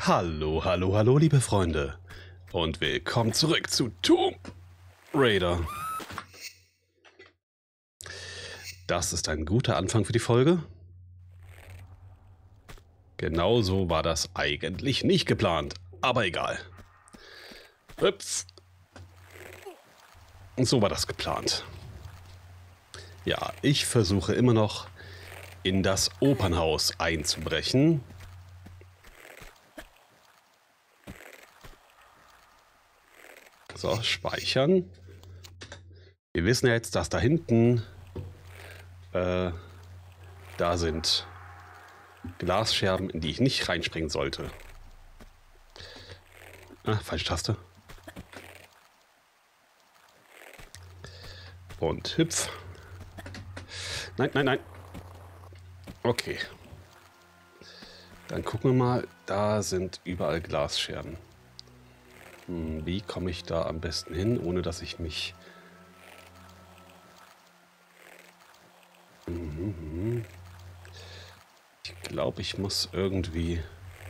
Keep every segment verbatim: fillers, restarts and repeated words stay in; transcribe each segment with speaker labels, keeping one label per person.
Speaker 1: Hallo, hallo, hallo, liebe Freunde. Und willkommen zurück zu Tomb Raider. Das ist ein guter Anfang für die Folge. Genauso war das eigentlich nicht geplant, aber egal. Ups. Und so war das geplant. Ja, ich versuche immer noch in das Opernhaus einzubrechen. So, speichern. Wir wissen ja jetzt, dass da hinten äh, da sind Glasscherben, in die ich nicht reinspringen sollte. Ah, falsche Taste. Und hüpf. Nein, nein, nein. Okay. Dann gucken wir mal. Da sind überall Glasscherben. Hm, wie komme ich da am besten hin, ohne dass ich mich... Mhm. Ich glaube, ich muss irgendwie...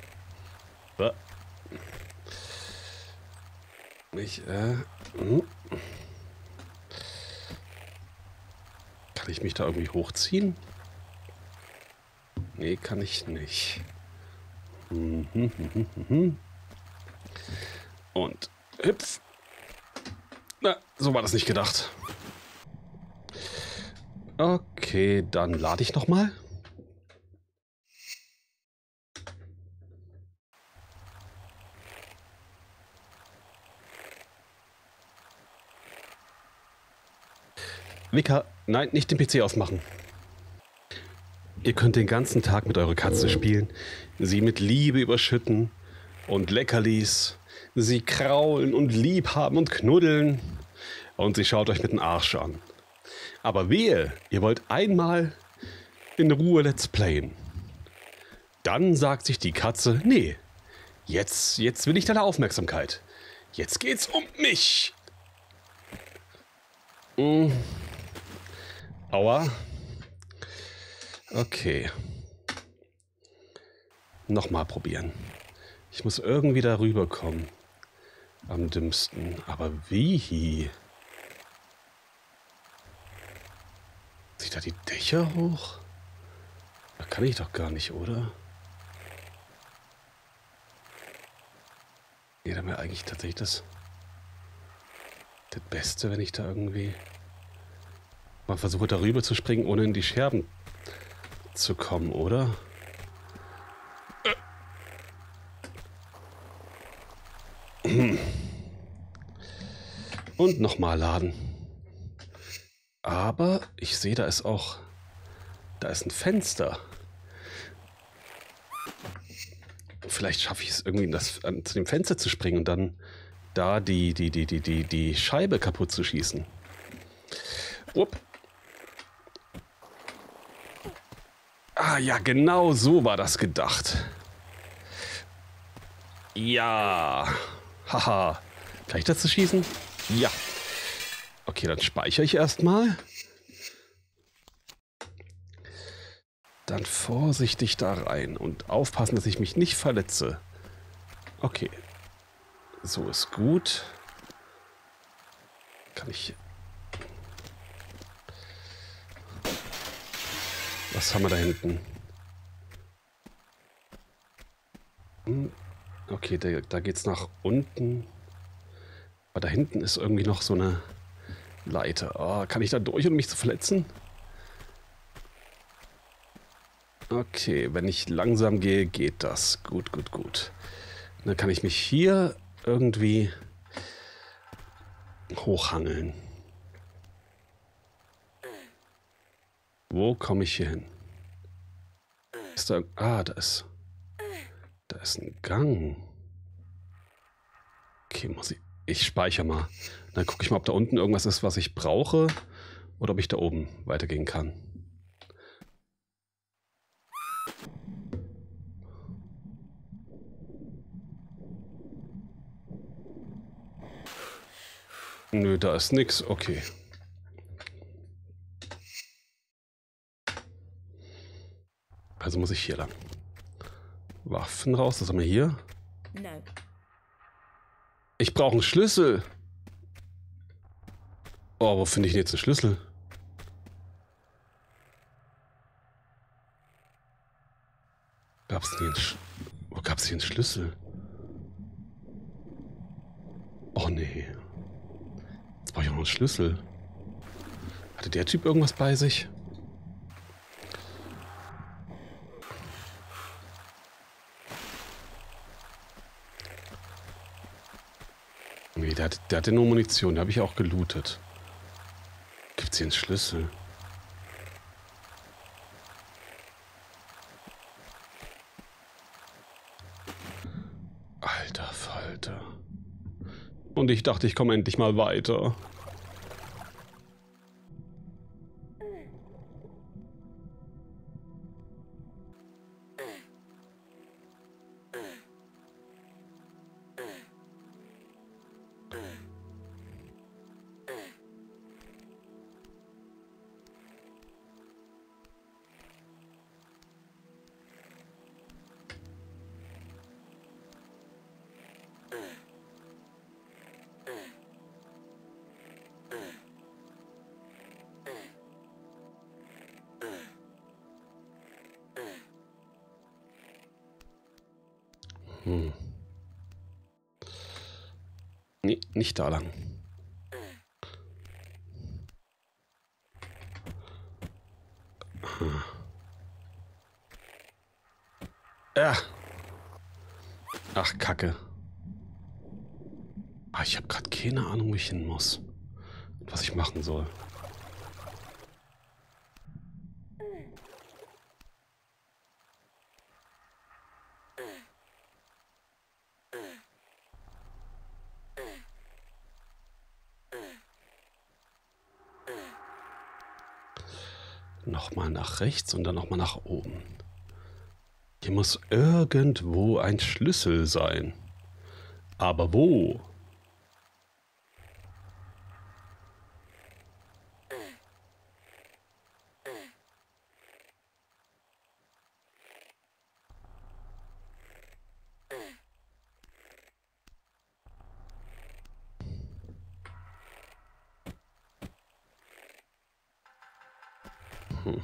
Speaker 1: Ich, äh... Kann ich mich da irgendwie hochziehen? Nee, kann ich nicht. Und hüpf. Na, so war das nicht gedacht. Okay, dann lade ich noch mal. Mika, nein, nicht den P C ausmachen. Ihr könnt den ganzen Tag mit eurer Katze spielen, sie mit Liebe überschütten und Leckerlis, sie kraulen und lieb haben und knuddeln und sie schaut euch mit dem Arsch an. Aber wehe, ihr wollt einmal in Ruhe Let's Playen. Dann sagt sich die Katze, nee, jetzt, jetzt will ich deine Aufmerksamkeit. Jetzt geht's um mich. Hm. Aua. Okay. Nochmal probieren. Ich muss irgendwie darüber kommen. Am dümmsten. Aber wie? Sieht da die Dächer hoch? Da kann ich doch gar nicht, oder? Nee, dann wäre eigentlich tatsächlich das, das Beste, wenn ich da irgendwie mal versuche, darüber zu springen, ohne in die Scherben zu kommen, oder? Und nochmal laden. Aber ich sehe, da ist auch, da ist ein Fenster. Vielleicht schaffe ich es irgendwie, in das, an, zu dem Fenster zu springen und dann da die, die, die, die, die, die Scheibe kaputt zu schießen. Upp. Ah ja, genau so war das gedacht. Ja. Haha. Kann ich dazu schießen? Ja. Okay, dann speichere ich erstmal. Dann vorsichtig da rein und aufpassen, dass ich mich nicht verletze. Okay. So ist gut. Kann ich... Was haben wir da hinten? Okay, da, da geht's nach unten. Aber da hinten ist irgendwie noch so eine Leiter. Oh, kann ich da durch, um mich zu verletzen? Okay, wenn ich langsam gehe, geht das. Gut, gut, gut. Dann kann ich mich hier irgendwie hochhangeln. Wo komme ich hier hin? Ist da... Ah, da ist... Da ist ein Gang. Okay, muss ich... Ich speichere mal. Dann gucke ich mal, ob da unten irgendwas ist, was ich brauche. Oder ob ich da oben weitergehen kann. Nö, da ist nix. Okay. Also muss ich hier lang. Waffen raus, das haben wir hier.
Speaker 2: No.
Speaker 1: Ich brauche einen Schlüssel. Oh, wo finde ich denn jetzt einen Schlüssel? Gab's denn hier einen Sch Wo gab's hier einen Schlüssel? Oh nee. Jetzt brauche ich auch noch einen Schlüssel. Hatte der Typ irgendwas bei sich? Nee, der, hat, der hatte nur Munition. Der habe ich auch gelootet. Gibt's hier einen Schlüssel? Alter Falter. Und ich dachte, ich komme endlich mal weiter. Hm. Nee, nicht da lang. Hm. Ja. Ach, Kacke. Ah, ich habe gerade keine Ahnung, wo ich hin muss. Was ich machen soll. Nochmal nach rechts und dann nochmal nach oben. Hier muss irgendwo ein Schlüssel sein. Aber wo? Hm.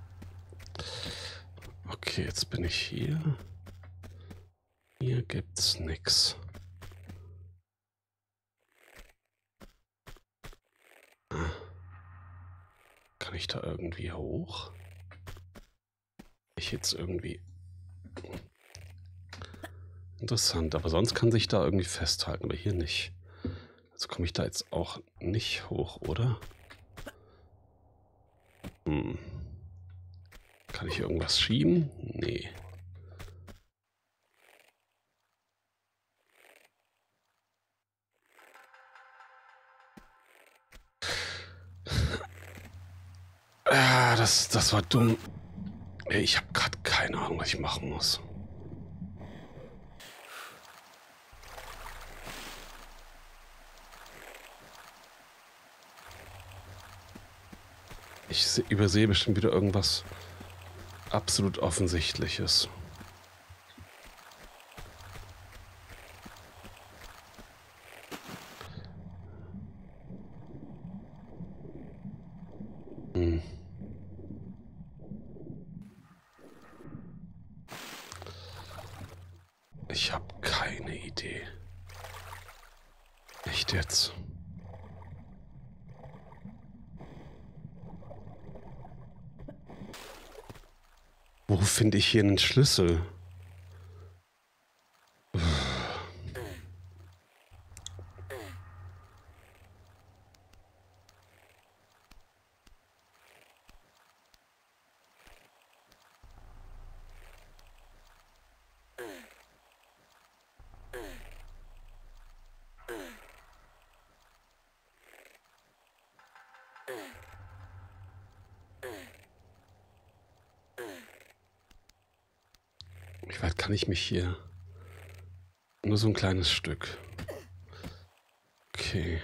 Speaker 1: Okay, jetzt bin ich hier. Hier gibt's nix. Kann ich da irgendwie hoch? Ich jetzt irgendwie... Interessant, aber sonst kann sich da irgendwie festhalten, aber hier nicht. Also komme ich da jetzt auch nicht hoch, oder? Hm. Kann ich irgendwas schieben? Nee. Ah, das, das war dumm. Ich habe gerade keine Ahnung, was ich machen muss. Ich übersehe bestimmt wieder irgendwas absolut Offensichtliches. Hm. Ich habe keine Idee. Echt jetzt? Wo finde ich hier einen Schlüssel? Wie weit kann ich mich hier... Nur so ein kleines Stück. Okay.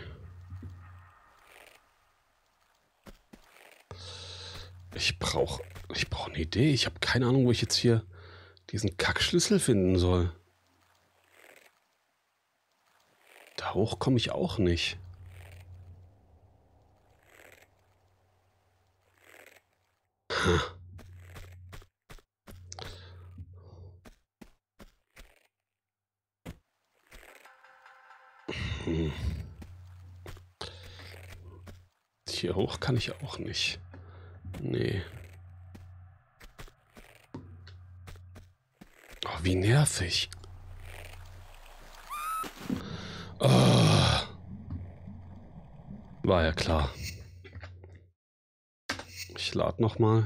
Speaker 1: Ich brauche ich brauch eine Idee. Ich habe keine Ahnung, wo ich jetzt hier diesen Kackschlüssel finden soll. Da hoch komme ich auch nicht. Hm. Hm. Hier hoch kann ich auch nicht. Nee. Oh, wie nervig. Oh. War ja klar. Ich lade noch mal.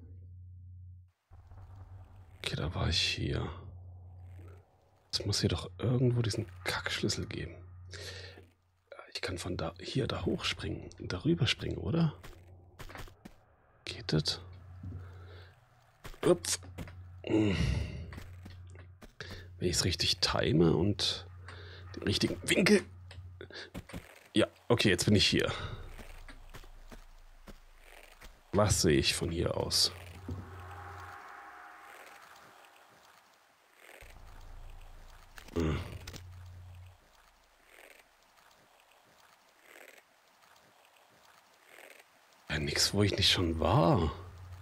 Speaker 1: Okay, da war ich hier. Es muss hier doch irgendwo diesen Kackschlüssel geben. Ich kann von da hier da hochspringen, darüber springen, oder? Geht das? Ups. Wenn ich es richtig time und den richtigen Winkel. Ja, okay, jetzt bin ich hier. Was sehe ich von hier aus? Hm. Ja, nix, wo ich nicht schon war.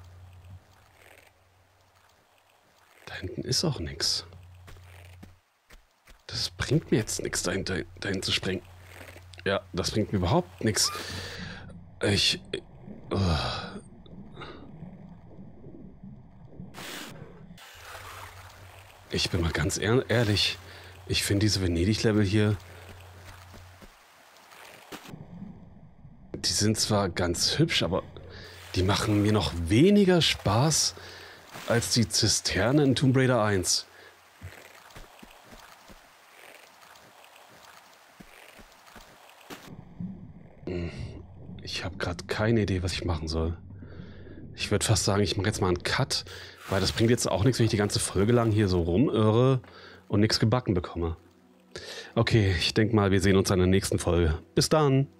Speaker 1: Da hinten ist auch nichts. Das bringt mir jetzt nichts, dahin, dahin zu springen. Ja, das bringt mir überhaupt nichts. Ich... Uh. Ich bin mal ganz ehrlich. Ich finde diese Venedig-Level hier... Die sind zwar ganz hübsch, aber die machen mir noch weniger Spaß als die Zisterne in Tomb Raider eins. Ich habe gerade keine Idee, was ich machen soll. Ich würde fast sagen, ich mache jetzt mal einen Cut, weil das bringt jetzt auch nichts, wenn ich die ganze Folge lang hier so rumirre und nichts gebacken bekomme. Okay, ich denke mal, wir sehen uns in der nächsten Folge. Bis dann!